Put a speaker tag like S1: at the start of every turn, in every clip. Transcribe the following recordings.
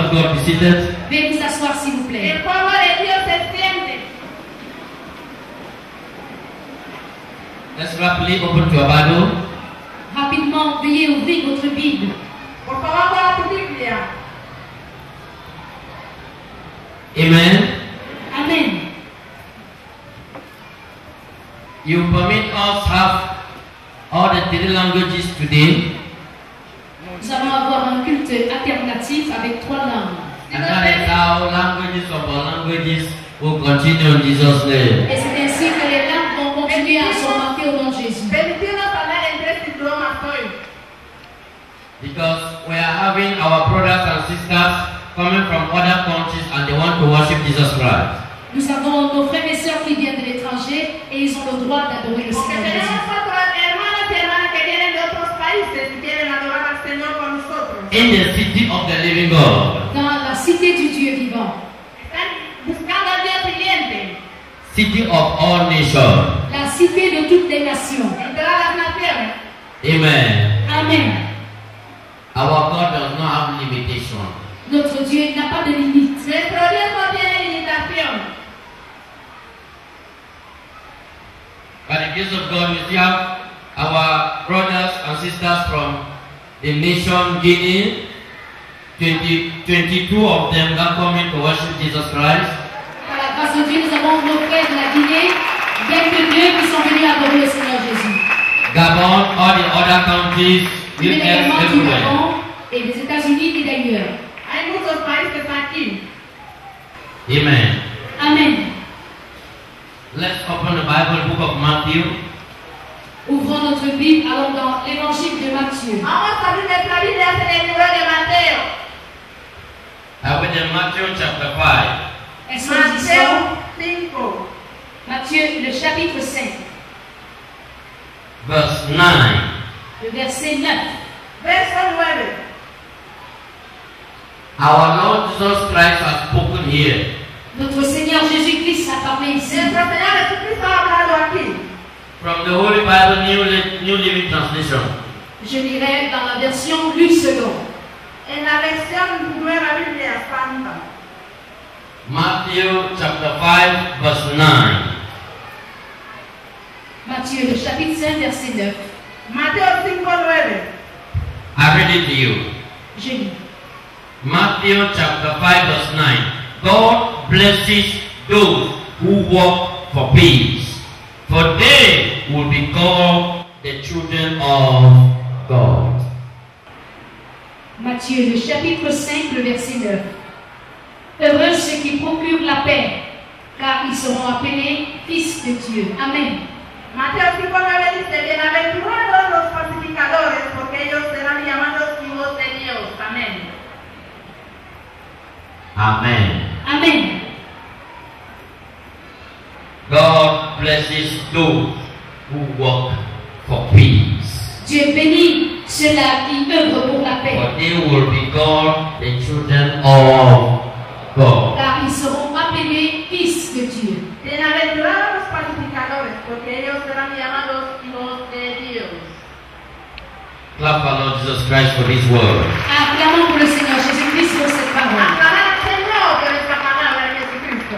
S1: of God be seated.
S2: Veuillez vous asseoir s'il vous plaît.
S3: El fuego de Dios se siente.
S1: Let's rapidly open to our Bible.
S2: Rapidement, veuillez ouvrir votre Bible.
S3: Por favor, abra tu Biblia.
S1: Amen.
S2: Amen.
S1: You permit us have all the three languages today.
S2: Nous allons avoir un culte alternatif avec 3 langues.
S1: And that is how languages of our languages will continue in Jesus' name.
S2: Et c'est ainsi que les langues vont continuer à s'augmenter au nom de Jésus.
S3: Permitirnos hablar en 3 idiomas hoy.
S1: Because we are having our brothers and sisters coming from other countries and they want to worship Jesus Christ.
S2: Nous avons nos frères et sœurs qui viennent de l'étranger et ils ont le droit d'adorer le
S3: Porque
S2: Seigneur Jésus.
S3: tenemos otros hermanos y hermanas que vienen de otros países y quieren adorar al Señor con nosotros.
S1: In the city of the living God.
S2: Dans la cité du Dieu vivant.
S3: Están buscando al Dios viviente.
S1: City of all nations.
S2: La cité de toutes les nations.
S3: En todas las naciones.
S1: Amen.
S2: Amen.
S1: Our God does not have limitation.
S2: Notre Dieu n'a pas de limite.
S3: Nuestro Dios no tiene limitación.
S1: By the grace of God, we still have our brothers and sisters from the nation Guinea. 22 of them are coming to worship Jesus Christ.
S2: Par la grâce de Dieu, nous avons nos frères de la Guinée, 22 qui sont venus adorer le Seigneur Jésus.
S1: Gabon, all the other countries,
S2: Mais
S1: US,
S2: également du
S1: everywhere.
S2: Gabon et des États-Unis et d'ailleurs.
S3: Hay muchos países aquí.
S1: Amen.
S2: Amen.
S1: Let's open the Bible, book of Matthew.
S2: Ouvrons notre Bible, allons dans l'évangile de Matthieu.
S3: Vamos a abrir nuestra Biblia en el libro de Mateo.
S1: With in Matthew chapter 5.
S2: Exposition,
S3: Mateo 5.
S2: Matthieu, le chapitre 5,
S1: Verse 9.
S2: le verset 9.
S3: Verso 9.
S1: Our Lord Jesus Christ has spoken here.
S2: Notre Seigneur Jésus-Christ a parlé ici.
S3: Nuestro Señor Jesucristo ha hablado aquí.
S1: From the Holy Bible, New Living Translation.
S2: Je lirai dans la version Louis II.
S3: En la versión Nueva Biblia Santa.
S1: Matthew chapter 5, verse 9.
S2: Matthieu, le chapitre 5, verset 9.
S3: Mateo 5:9.
S1: I read it to you.
S2: Je lis.
S1: Matthew chapter 5, verse 9. God blesses those who walk for peace, for they will be called the children of God.
S2: Matthieu, le chapitre 5, le verset 9. Heureux ceux qui procurent la paix, car ils seront appelés fils de Dieu. Amen.
S3: Mateo 5:9 dice, bienaventurados los pacificadores, porque ellos serán llamados hijos de Dios. Amén.
S1: Amen.
S2: Amen.
S1: God blesses those who walk for peace,
S2: Dieu bénit ceux-là qui œuvrent pour la paix,
S1: for they will be called the children of God.
S2: car ils seront appelés fils de Dieu.
S3: Bienaventurados los pacificadores, porque ellos serán llamados hijos de Dios.
S1: Clap for Lord Jesus Christ for His word.
S2: Acclamons pour le Seigneur Jésus-Christ pour cette parole.
S3: Aclarar al Señor por esta palabra de Jesucristo.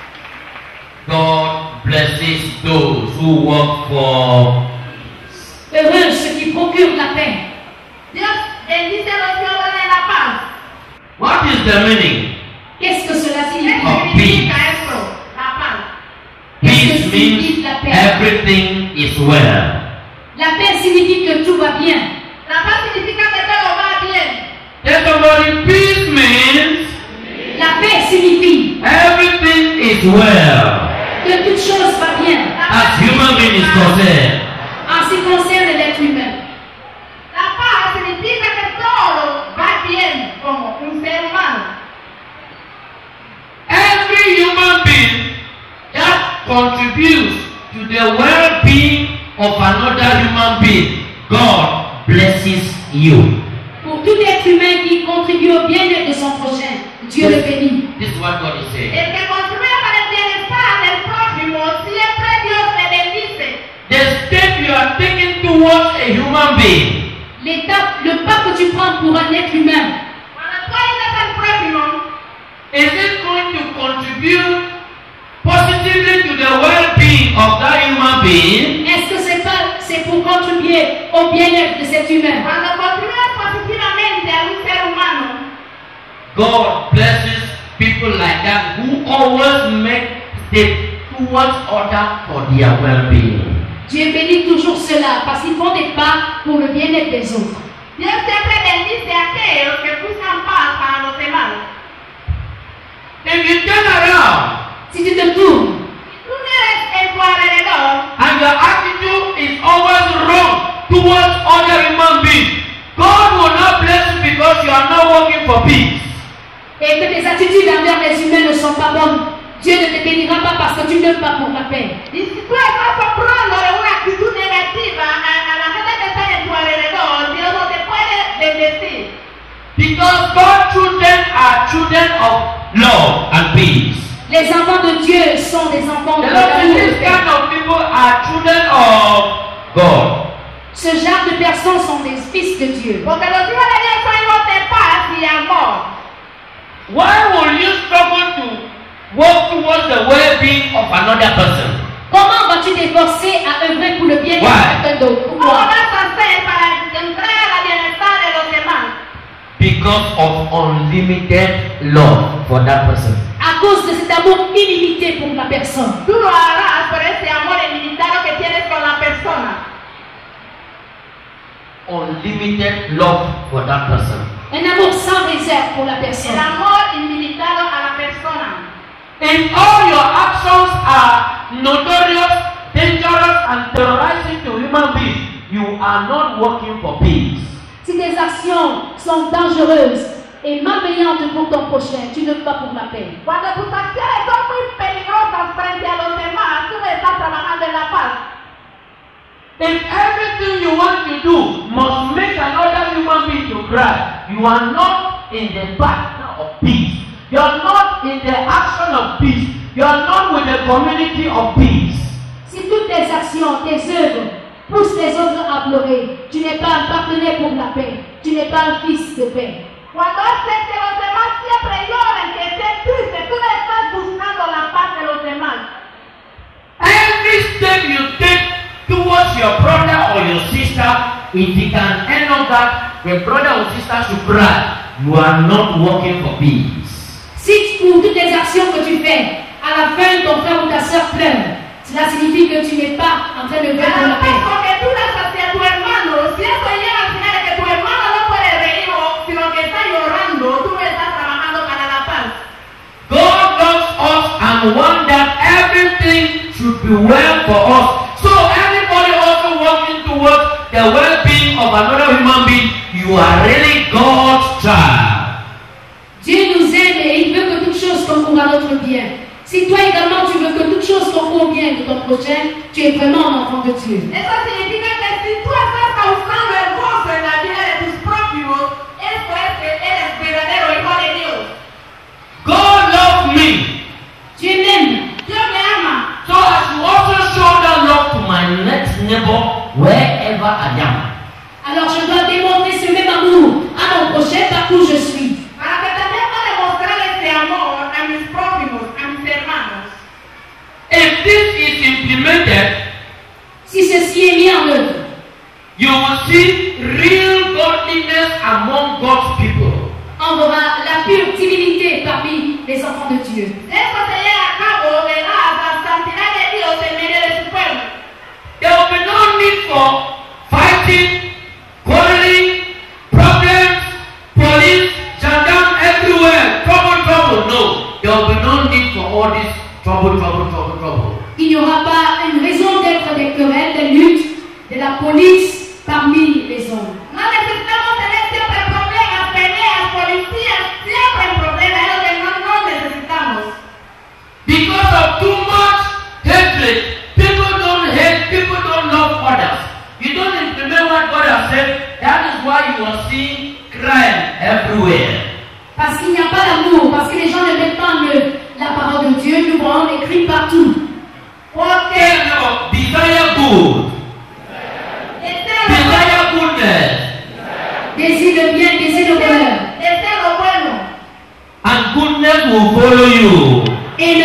S1: God blesses those who work for.
S2: Heureux ceux qui procurent la paix.
S3: Dios bendice a los que obran en la paz.
S1: What is the meaning?
S2: Qu'est-ce que cela
S3: ¿Qué
S2: signifie?
S3: significa esto? La paz.
S1: Peace means everything is well.
S2: La paix signifie que tout va bien.
S3: La paz significa que todo va bien.
S1: Tell somebody, peace means
S2: La paix signifie
S1: everything is well.
S2: que toute chose va bien.
S1: As human being is concerned.
S2: En ce qui concerne l'être humain.
S3: La paz significa que todo va bien como un ser humano.
S1: Every human being that contributes to the well-being of another human being, God blesses you.
S2: Pour tout être humain qui contribue au bien-être de son prochain, Dieu le bénit.
S1: This is what God is saying.
S3: El que contribuye para el bienestar del prójimo, siempre Dios le bendice.
S1: The step you are taking towards a human being
S2: L'étape, le pas que tu prends pour un être humain,
S3: Cuando tú ayudas al prójimo,
S1: contribute positively to the well-being of that human being,
S2: est-ce que c'est pour contribuer au bien-être de cet humain?
S3: Cuando contribuye positivamente a un ser humano,
S1: God blesses people like that who always make step towards others for their well-being.
S2: Dieu bénit toujours cela parce qu'ils font des pas pour le bien-être des autres.
S3: Dios siempre bendice a aquellos que buscan paz para los demás.
S1: If you turn around
S2: Si tu te tournes
S3: Tú miras en tu alrededor
S1: and your attitude is always wrong towards other human beings, God will not bless you because you are not working for peace.
S2: et que tes attitudes envers les humains ne sont pas bonnes, Dieu ne te bénira pas parce que tu n'aimes pas pour la paix.
S3: y si tú estás soplando de una actitud negativa a la gente que está en tu alrededor, Dios no te puede bendecir.
S1: Because God's children are children of love and peace.
S2: Les enfants de Dieu sont des enfants de
S1: The Lord
S2: l'amour.
S1: says this kind of people are children of God.
S2: Ce genre de personnes sont des fils de Dieu.
S3: Porque los hijos de Dios son hijos de paz y amor.
S1: Why will you struggle to work towards the well-being of another person?
S2: Comment vas-tu t'efforcer à œuvrer pour le bien de
S1: Why?
S2: quelqu'un d'autre?
S3: ¿Cómo
S2: Pourquoi?
S3: vas a hacer para entrar al bienestar de los demás?
S1: Because of unlimited love for that person.
S2: À cause de cet amour illimité pour la personne.
S3: Tú lo harás por ese amor ilimitado que tienes con la persona.
S1: Unlimited love for that person.
S2: Un amour sans réserve pour la
S3: El
S2: personne.
S3: amor ilimitado a la persona.
S1: If all your actions are notorious, dangerous, and terrorizing to human beings, you are not working for peace.
S2: Si tes actions sont dangereuses et malveillantes pour ton prochain, tu ne fais pas pour la paix.
S3: Cuando tus acciones son muy peligrosas frente a los demás, tú no estás trabajando en la paz.
S1: If everything you want to do must make another human being to cry, you are not in the battle of peace. You are not in the action of peace. You are not with the community of peace.
S2: Si toutes tes actions, tes œuvres poussent les autres à pleurer, tu n'es pas un partenaire pour la paix. Tu n'es pas un fils de paix.
S3: Cuando haces que los demás siempre lloren, que estén tristes, tú no estás buscando la paz de los demás.
S1: Every step you take towards your brother or your sister, if you can end up that the brother or sister should cry, you are not working for peace.
S2: Si pour toutes les actions que tu fais, à la fin ton frère ou ta soeur pleure, cela signifie que tu n'es pas en train de faire pour la paix.
S3: Cada que tú das hacia tu hermano, si eso llega al final de que tu hermano no puede reír, sino que está llorando, tú no estás trabajando para la paz.
S1: God loves us and wants that everything should be well for us. So everybody also working towards the well-being of another human being, you are really God's child.
S2: Dieu nous aime et il veut que toutes choses concourent à notre bien. Si toi également tu veux que toutes choses concourent au bien de ton prochain, tu es vraiment un enfant de Dieu.
S3: Eso significa que si tú estás causando el gozo en la vida de tus prójimos, eso es que eres verdadero hijo de Dios.
S1: God loves me.
S2: Dieu m'aime.
S3: Dios me ama.
S1: So I should also show that love to my next neighbor wherever I am.
S2: Alors je dois démontrer ce même amour à mon prochain partout où je suis.
S3: Para que también pueda demostrar ese amor a mis prójimos, a mis hermanos.
S1: If this is implemented,
S2: Si ceci est mis en œuvre,
S1: you will see real godliness among God's people.
S2: on verra la pure divinité parmi les enfants de Dieu.
S3: Esto se lleva a cabo, verás la santidad de Dios en medio de su pueblo.
S1: There will be no need for fighting, quarreling, problems, police, gendarme everywhere, trouble. No, there will be no need for all this trouble.
S2: Il n'y aura pas une raison d'être des querelles, des luttes, de la police parmi les hommes.
S3: No necesitamos tener siempre problemas, peleas, policías, siempre hay problemas, es lo que no necesitamos.
S1: Because of too much hatred, people don't hate, people don't love others. You don't implement what God has said, that is why you are seeing crime everywhere.
S2: Parce qu'il n'y a pas d'amour, parce que les gens ne mettent pas en œuvre la parole de Dieu, nous voyons des crimes partout.
S1: Desire good. Desire goodness.
S2: Désir le bien, désir le bonheur.
S3: Desea lo bueno.
S1: And goodness will follow you.
S2: Et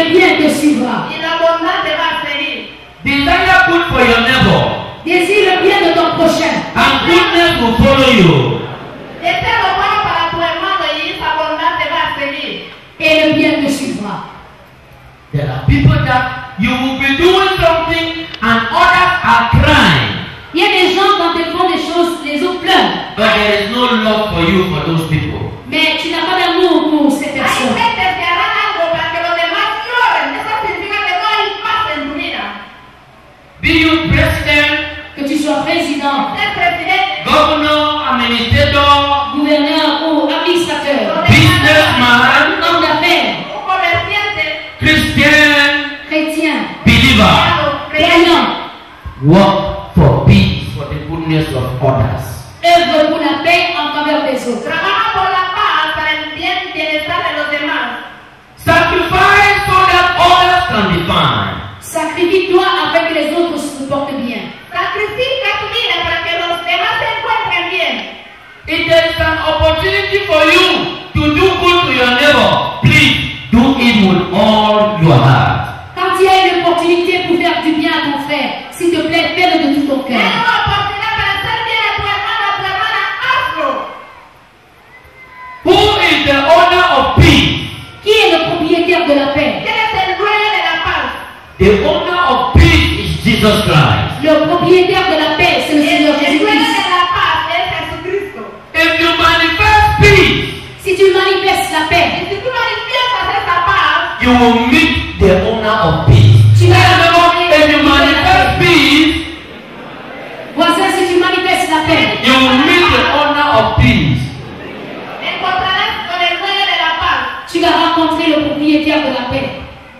S1: There are people that you will be doing something and others are crying.
S2: Il y a des gens, quand ils font des choses, les autres pleurent.
S1: But there is no love for you for those people.
S2: Mais tu n'as pas d'amour pour ces
S3: Hay
S2: personnes.
S3: gente que hará algo para que los demás lloren. Eso significa que no hay paz en tu vida.
S1: Be you president,
S2: Que tu sois président,
S3: Ser presidente,
S1: governor, administrator,
S2: gouverneur ou administrateur,
S1: businessman,
S2: homme d'affaires,
S3: un comerciante,
S1: Christian,
S2: chrétien,
S1: believer.
S2: croyant,
S1: Work for peace, for the goodness of others.
S2: œuvre pour la paix en faveur des autres.
S3: trabaja por la paz para el bien y bienestar de los demás.
S1: Sacrifice so that others can be fine.
S2: Sacrifie-toi afin que les autres se portent bien.
S3: Sacrifica tu vida para que los demás se encuentren bien.
S1: If there is an opportunity for you to do good to your neighbor, please do it with all your heart.
S2: Quand il y a une opportunité pour faire du bien à ton frère, s'il te plaît, fais-le de tout ton
S3: Tienes
S2: cœur.
S3: una oportunidad para hacer bien a tu hermana, hazlo.
S1: Who is the owner of peace?
S2: Qui est le propriétaire de la paix?
S3: ¿Quién es el dueño de la paz?
S1: The owner of peace is Jesus Christ.
S2: Le propriétaire de la paix, c'est le Seigneur
S3: El dueño
S2: Jésus-Christ.
S3: de la paz es Jesucristo.
S1: If you manifest peace,
S2: Si tu manifestes la
S3: Y
S2: paix,
S3: si tú manifiestas esa paz,
S1: you will meet the owner of peace.
S2: tu vas
S1: If you manifest peace,
S2: Voisin, si tu manifestes la paix,
S1: you will meet the owner of peace.
S3: encontrarás con el dueño de la paz.
S2: tu vas rencontrer le propriétaire de la paix.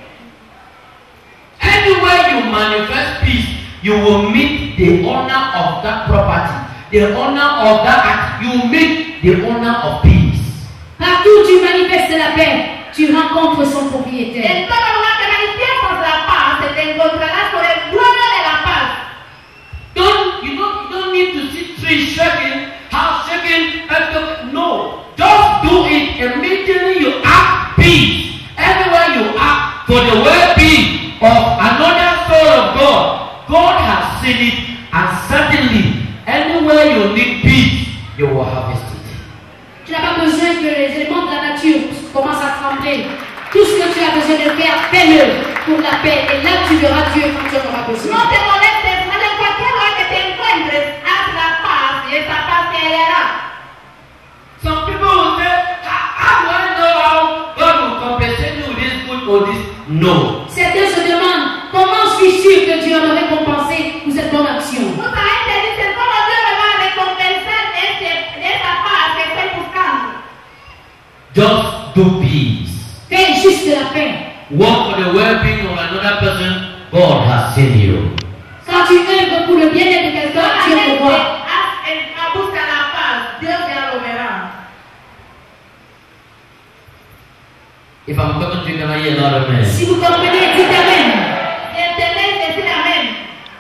S1: Anywhere you manifest peace, you will meet the owner of that property, the owner of that act. You will meet the owner of peace.
S2: Partout où tu manifestes la paix, tu rencontres son propriétaire.
S3: En todo lugar que manifiestas la paz, te encontrarás con el dueño de la paz.
S1: You don't need to see trees shaking, house shaking, no. Just do it immediately. You act peace. Everywhere you act for the well-being of another soul of God, God has seen it, and certainly anywhere you need peace, you will harvest it.
S2: Tu n'as pas besoin que les éléments de la nature commencent à trembler. Tout ce que tu as besoin de faire, fais-le pour la paix. Et là, tu verras Dieu quand tu en auras
S3: No
S2: besoin.
S3: te molestes, no en cualquier lugar que te encuentres, haz la paz y esa paz te hallará.
S1: Some people will say, how do I know how God will compensate you with this good or this? No.
S2: Certains se demandent comment suis-je sûr que Dieu va me récompenser pour cette bonne action.
S3: Mucha gente dice, ¿cómo Dios me va a recompensar esa paz que estoy buscando?
S1: Just do peace.
S2: Fais juste la paix.
S1: Work for the well-being of another person. God has seen you.
S2: Quand tu œuvres pour le bien-être de quelqu'un, Dieu te voit.
S3: Busca la paz, Dios ya lo verá.
S1: If I'm talking to you, can I hear another man?
S2: Si vous comprenez, dites Amen.
S3: Si entendéis, decid amén.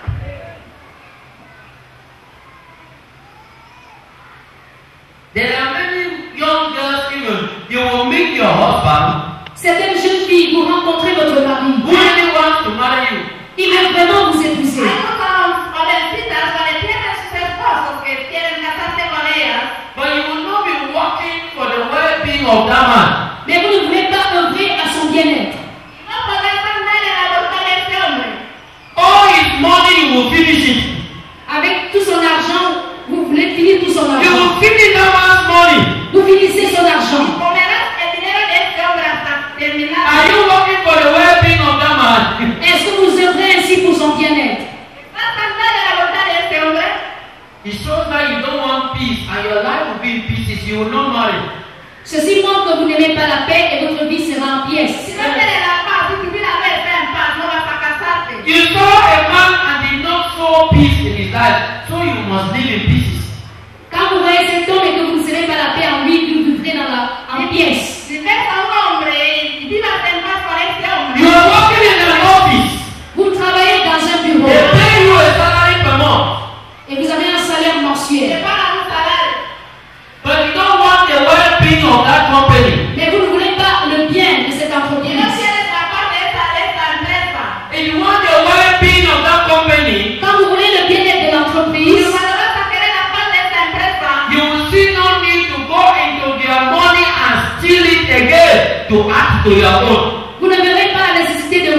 S1: There are many young girls even. You will meet your husband
S2: Certaines jeunes filles, vous rencontrez votre mari.
S1: who really wants to marry you.
S2: Il veut vraiment vous épouser.
S3: Hay muchas jovencitas que tienen sus esposos que quieren casarse con ellas,
S1: But you will not be working for the well-being of that man.
S2: Mais vous ne voulez pas œuvrer à son bien-être.
S3: y no podrás andar en la voluntad de este hombre.
S1: All his money, you will finish it.
S2: Avec tout son argent, vous voulez finir tout son
S1: You
S2: argent.
S1: will finish that man's money.
S2: Vous finissez son argent.
S3: Comerás el dinero de este hombre hasta terminar.
S1: Are you working for the well-being of that man?
S2: Est-ce que vous œuvrez ainsi pour son bien-être?
S3: ¿Estás andando en la voluntad de este hombre?
S1: It shows that you don't want peace and your life will be in pieces. You will not marry.
S2: Ceci montre que vous n'aimez pas la paix et votre vie sera en
S3: Si
S2: pièces.
S3: no tienes la paz, si tu vida no está en paz, no vas a casarte.
S1: You saw a man and did not sow peace in his life, so you must live in pieces.
S2: Quand vous voyez cet homme et que vous ne savez pas la paix en lui, vous vivrez en pièces.
S3: Si ves a un hombre y vivas en paz con este hombre,
S1: You are working in an office.
S2: Vous travaillez dans un bureau
S1: They pay you a salary per month.
S2: et vous avez un salaire
S3: te
S2: mensuel.
S3: pagan un salario.
S1: But you don't want the well-being of that company.
S2: Mais vous ne voulez pas le bien de cette
S3: Y no
S2: entreprise.
S3: tienes la paz de esta empresa.
S1: If you want the well-being of that company,
S2: Quand vous voulez le bien-être de
S3: Y
S2: l'entreprise,
S3: cuando vas a querer la paz de esta empresa,
S1: you will see no need to go into their money and steal it again to add to your own.
S2: vous ne verrez pas la nécessité de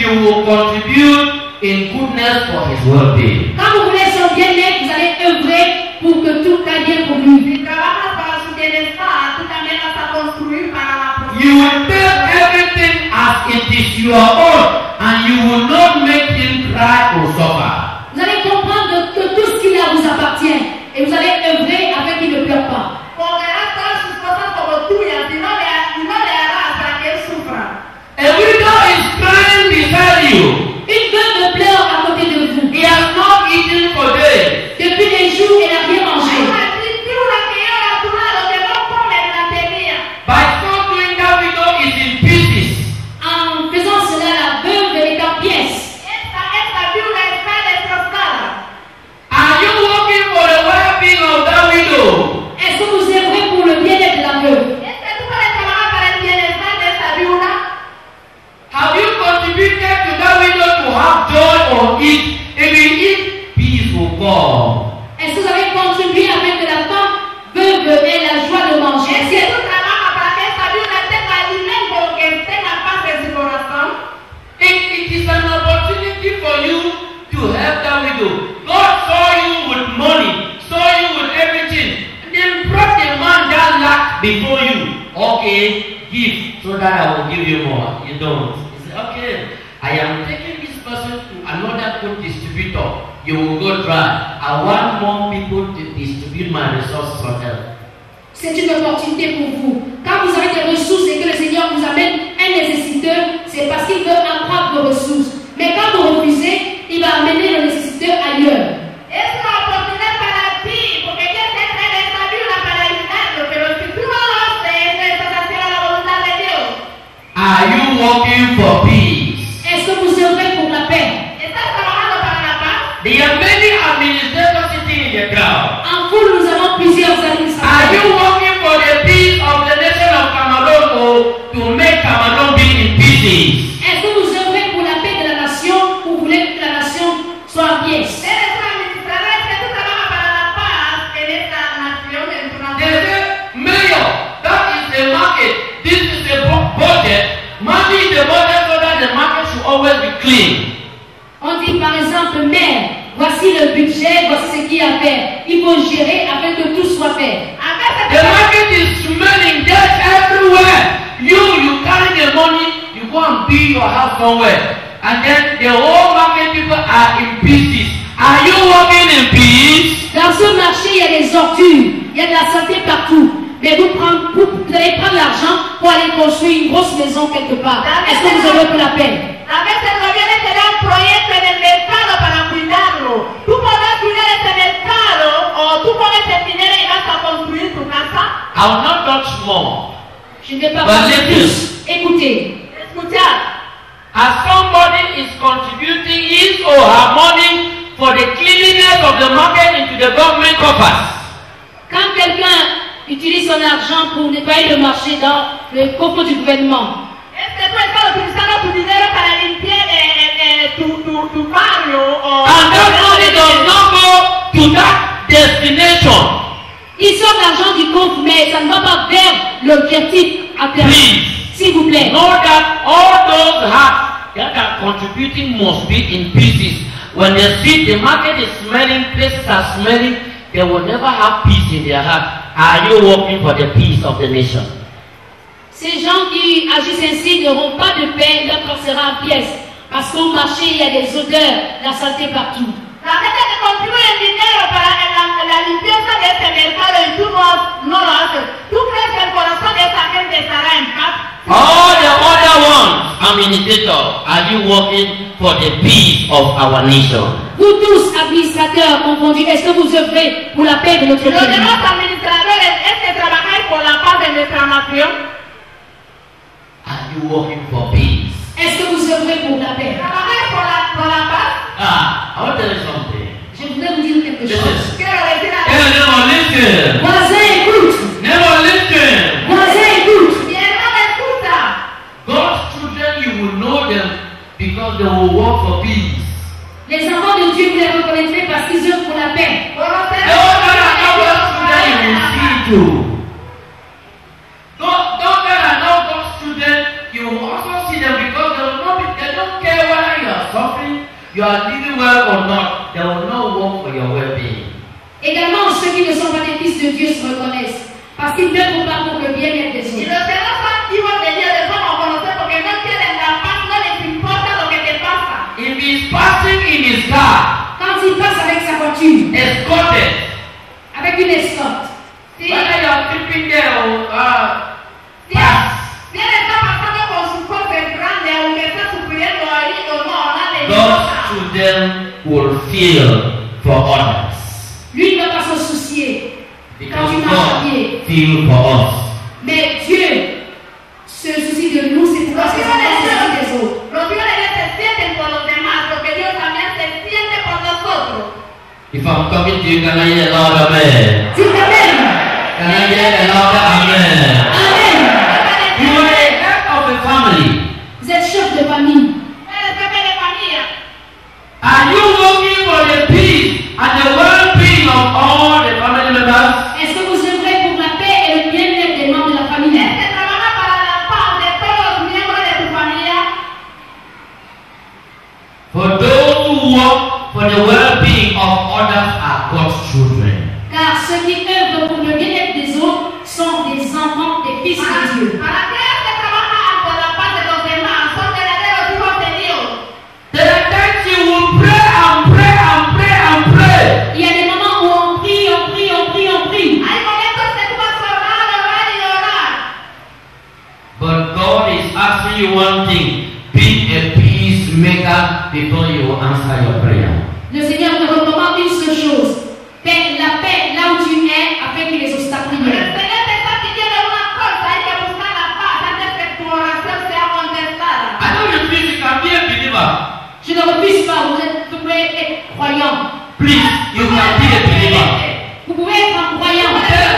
S1: you will contribute in goodness for his well-being.
S2: Quand vous voulez son bien-être, vous allez œuvrer pour que tout aille bien pour lui.
S3: Si trabajas para su bienestar, tú también vas a construir para la
S1: You
S3: prosperidad.
S1: will take everything as it is your own, and you will not make him cry or suffer.
S2: Vous allez comprendre que tout ce qu'il a vous appartient et vous allez œuvrer afin qu'il ne pleure pas.
S3: Cogerás todas sus cosas como tuyas y no le harás para que él sufra.
S1: A widow is crying beside you.
S2: Une veuve pleure à côté de vous.
S1: He has not eaten for days.
S2: Depuis des jours, elle n'a rien
S3: Hay
S2: mangé.
S3: una escritura que llora a tu lado que no come durante el día.
S1: By so doing, that widow is in pieces.
S2: En faisant cela, la veuve est en pièces.
S3: Esta viuda está destrozada.
S1: Are you working for the well-being of that widow?
S2: Est-ce que vous œuvrez pour le bien-être de la veuve?
S3: ¿Tú puedes trabajar para el bienestar de esta viuda?
S1: Have you contributed to that widow to have joy or eat? If you eat, peace will come.
S2: Est-ce que vous avez contribué afin que la femme veuve ait la joie de manger?
S3: Es que tú trabajas para que esta viuda tenga alimento, que tenga paz en su corazón.
S1: It is an opportunity for you to help that widow. God saw you with money, saw you with everything, and then brought the man that lacked before you. Okay, give so that I will give you more. You don't. He said, okay, I am taking this person to another good distributor. You will go dry. I want more people to distribute my resources for them.
S2: C'est une opportunité pour vous. Quand vous avez des ressources et que le Seigneur vous amène un nécessiteur, c'est parce qu'il veut accroître vos ressources. Mais quand vous refusez, il va amener le nécessiteur ailleurs.
S3: Es una oportunidad para ti, porque Dios te trae esta viuda para ayudarlo, pero si tú no lo haces, no estás haciendo la voluntad de Dios.
S1: Are you working for peace?
S2: Est-ce que vous œuvrez pour la paix?
S3: ¿Estás trabajando para la paz?
S1: There are many administrators sitting in the crowd.
S2: En foule, nous avons plusieurs
S1: Are
S2: administrateurs.
S1: you working for the peace of the nation of Cameroon or to make Cameroon be in pieces?
S2: Est-ce que vous œuvrez pour la paix de la nation ou vous voulez que la nation soit en pièces?
S3: Eres un administrador, es que tú trabajas para la paz en esta nación, en tu
S1: They
S3: nación.
S1: say, Mayor, that is the market. This is the budget. Money is the budget so that the market should always be clean.
S2: On dit par exemple, mère, voici le budget, voici ce qu'il y a à faire. Il faut gérer afin que tout soit fait.
S3: Acá se
S1: The market is smelling death everywhere. You carry the money, you go and build your house somewhere. And then the whole market people are in pieces. Are you working in peace?
S2: Dans ce marché, il y a des ordures, il y a de la santé partout. Mais vous allez prendre l'argent pour aller construire une grosse maison quelque part. Est-ce que vous avez pour la paix?
S3: A veces el gobierno te da un proyecto en el mercado para cuidarlo. Tú podrás cuidar ese mercado o tú pones el dinero y vas a construir tu casa.
S1: I will not touch more.
S2: Je ne vais pas
S1: But
S2: parler
S1: listen.
S2: plus. Écoutez,
S3: Escuchar.
S1: As somebody is contributing his or her money for the cleanliness of the market into the government coffers,
S2: quand quelqu'un utilise son argent pour nettoyer le marché dans le coffre du gouvernement,
S3: Es que tú estás utilizando tu dinero para limpiar tu barrio o...
S1: and that money does not go to that destination,
S2: il sort l'argent du coffre, mais ça ne va pas vers l'objectif à terme.
S1: please
S2: S'il vous plaît.
S1: know that all those hearts that are contributing must be in pieces. When they see the market is smelling, places are smelling, they will never have peace in their heart. Are you working for the peace of the nation?
S2: Ces gens qui agissent ainsi n'auront pas de paix, leur corps sera en pièces. Parce qu'au marché, il y a des odeurs, la saleté partout.
S3: La gente que contribuye el dinero para la limpieza de este mercado y tú no lo haces. ¿Tú crees que el corazón de esa gente estará en paz?
S1: All the other ones, administrator, are you working for the peace of our nation?
S2: Vous tous, administrateurs confondus, est-ce que vous œuvrez pour la paix de notre
S3: Los
S2: pays?
S3: demás administradores, es que trabajáis por la paz de nuestra nación.
S1: Are you working for peace?
S2: Est-ce que vous œuvrez pour la paix?
S3: ¿Trabajáis por la paz?
S1: I want to tell you something.
S2: Je voudrais vous dire quelque chose.
S1: Listen.
S3: Quiero decir a
S1: Never listen.
S2: Voisin, écoute!
S1: Never listen.
S2: Voisin, écoute!
S3: mi hermano escucha.
S1: God's children, you will know them because they will work for peace.
S2: Les enfants de Dieu, vous les reconnaîtrez parce qu'ils œuvrent pour la paix.
S1: The ones that are not God's children, you will see it too. Those that are not God's children, you will also see them because they don't care what you are living well or not, they will not work for your well-being.
S2: Également, ceux qui ne sont pas des fils de Dieu se reconnaissent. Parce qu'ils ne font pas pour le bien-être des autres.
S1: If he's passing in his car,
S2: Quand il passe avec sa voiture,
S1: escorted,
S2: avec une escorte,
S1: whether you are sleeping there or God's children will feel for others.
S2: lui ne va pas se soucier quand
S1: Because
S2: il marche à pied.
S1: God feels for us.
S2: Mais Dieu se soucie de nous, c'est pourquoi c'est se soucie des autres.
S1: If I'm talking to you, can I hear a loud amen?
S2: Dites Amen.
S1: Can I hear a loud amen?
S2: Amen.
S1: You are a head of a family.
S2: Vous êtes chef de famille.
S1: Are you working for the peace and the well-being of all the family members?
S2: Est-ce que vous œuvrez pour la paix et le bien-être des membres de la famille?
S1: For those who work for the well-being of others are God's children.
S2: Car ceux qui œuvrent pour le bien-être des autres sont des enfants, des fils de Dieu.
S1: There are times you will pray and pray and pray and pray.
S2: Il y a des moments où on prie, on prie, on prie, on prie.
S1: But God is asking you one thing. Be a peacemaker before you answer your prayer.
S2: Le Seigneur te recommande une seule chose. Fais la paix là où tu es afin qu'il résout ta prière.
S1: I don't refuse you can be a believer.
S2: Je ne refuse pas, vous pouvez être croyant.
S1: Please, you can be a believer.
S2: Vous pouvez être un croyant.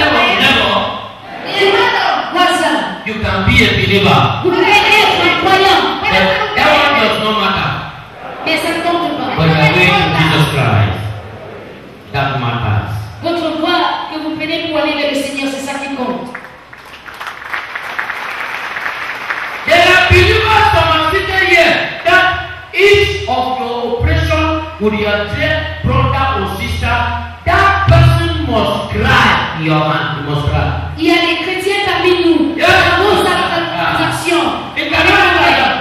S2: Voisin,
S1: You can be a believer.
S2: vous pouvez être un croyant.
S1: But that one does not matter.
S2: Mais ça ne compte pas.
S1: But you are going to Jesus Christ. That matters.
S2: Votre voie que vous prenez pour aller vers le Seigneur, c'est ça qui compte.
S1: There are believers from a city here that each of your operation with your dear brother or sister, that person must cry in your hand. You must cry.
S2: Il y a des chrétiens parmi nous. Dans nos transactions.
S1: It cannot be like that.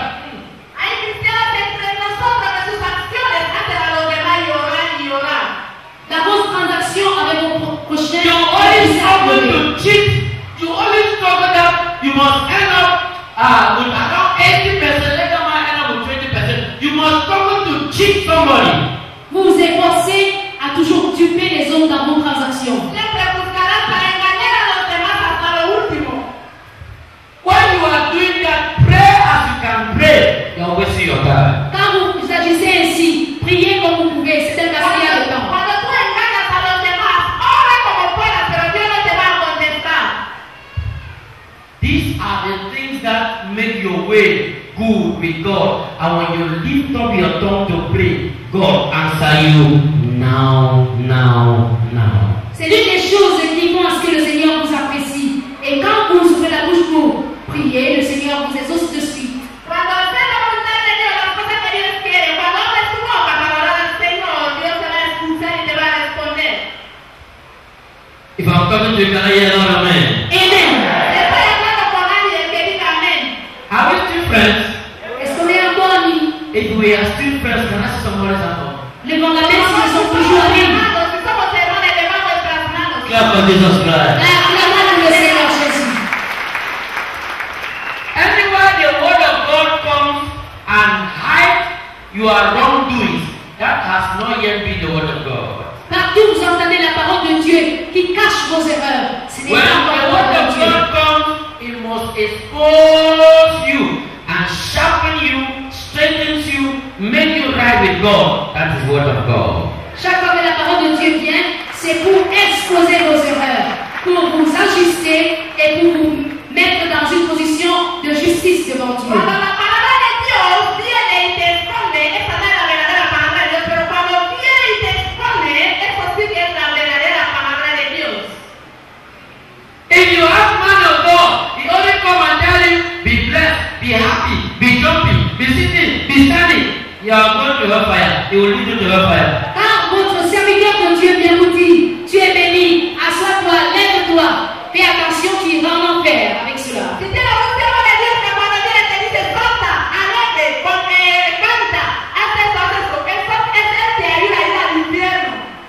S2: Dans vos transactions avec vos prochains.
S1: You always struggle to cheat. You always struggle that you must end up with around 80%. Later might end up with 20%. You must struggle to cheat somebody.
S2: Vous vous efforcez à toujours duper les autres dans vos transactions.
S1: When you are doing that, pray as you can pray. You are wasting your time.
S2: Quand vous agissez ainsi, priez comme vous pouvez, c'est un gaspillage de temps.
S1: These are the things that make your way good with God. And when you lift up your tongue to pray, God answer you now.
S2: C'est l'une des choses qui font à ce que le Seigneur vous apprécie. Et quand vous ouvrez la bouche pour prier, le Seigneur vous exauce de suite.
S1: If I'm talking to you, can I hear an amen?
S2: Amen.
S1: Are we still friends?
S2: Est-ce qu'on est encore amis?
S1: If we are still friends, can I see somebody's hand?
S2: Levons la main si nous sommes toujours amis.
S1: Clap for Jesus Christ.
S2: Acclamons pour le Seigneur Jésus.
S1: Anywhere the word of God comes and hides your wrongdoings, that has not yet been the word of God.
S2: Partout vous entendez la parole de Dieu qui cache vos erreurs. Ce n'est
S1: When
S2: pas
S1: the
S2: la
S1: word
S2: parole
S1: of
S2: de Dieu.
S1: God comes, it must expose you and sharpen you, strengthens you, make you right with God. That is the word of God.
S2: Chaque fois que la parole de Dieu vient, c'est pour exposer vos erreurs, pour vous ajuster et pour vous mettre dans une position de justice devant Dieu.
S1: If you ask man of God, he only come and tell you, be blessed, be happy, be jumping, be sitting, be standing. you are going to hellfire. He will lead you to hellfire.
S2: Quand votre serviteur de Dieu vient vous dire, tu es béni, assois-toi, lève-toi, fais attention, tu iras en enfer avec cela.
S3: Si tiene un siervo de Dios que cuando viene te dice salta, alegre, canta, haz eso, ese te ayuda a ir al infierno.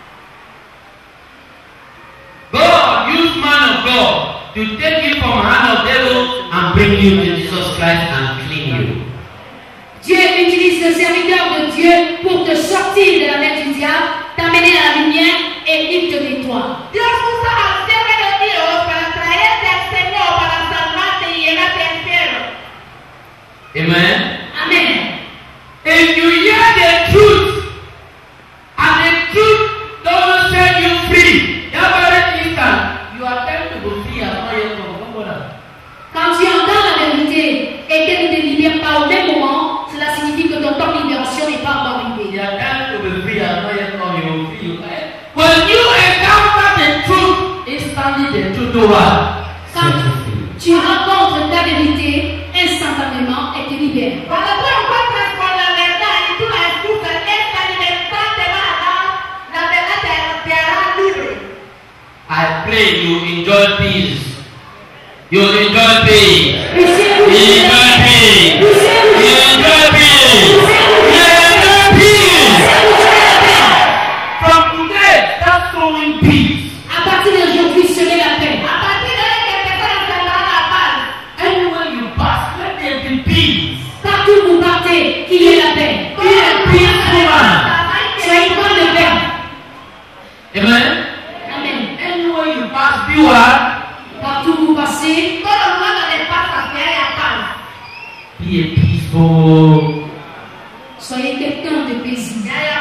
S1: God, use man of God to take you from hand of devil and bring you to Jesus Christ and clean you.
S2: Dieu utilise le serviteur de Dieu pour te sortir de la main du diable, t'amener à la lumière et il te nettoie.
S3: Dios usa al siervo de Dios para traerte al Señor, para salvarte y llenarte al cielo.
S1: Amen.
S2: Amen.
S1: If you hear the truth and the truth doesn't set you free, that very instant you are tempted to go free as not yet come.
S2: Quand tu entends la vérité et qu'elle ne te libère pas au même moment, cela signifie que ton temps de libération n'est pas encore arrivé.
S1: You are tempted to be free as not yet come. You will feel like when you encounter the truth, instantly the truth over.
S2: Quand tu rencontres ta vérité, instantanément, elle te libère.
S3: Cuando tú encuentras con la verdad y tú la escuchas, esta libertad te va a dar, la verdad te hará libre.
S1: I pray you enjoy peace. You enjoy peace.
S2: Et si
S1: You
S2: vous
S1: enjoy peace. You enjoy peace. You enjoy peace. From today, start sowing peace.
S2: à partir d'aujourd'hui, semez la paix.
S3: A partir de ahí que empezar a sembrar la paz.
S1: Anywhere you pass, let there be peace.
S2: Partout où vous partez, qu'il y ait la paix.
S1: Be a peaceful man.
S2: Soyez pas de paix.
S1: Amen.
S2: Amen.
S1: Anywhere you pass, be what?
S2: Partout où vous passez,
S3: Todo el mundo le pasa que haya paz.
S1: Be a peaceful.
S2: soyez quelqu'un de paisible.
S3: Que haya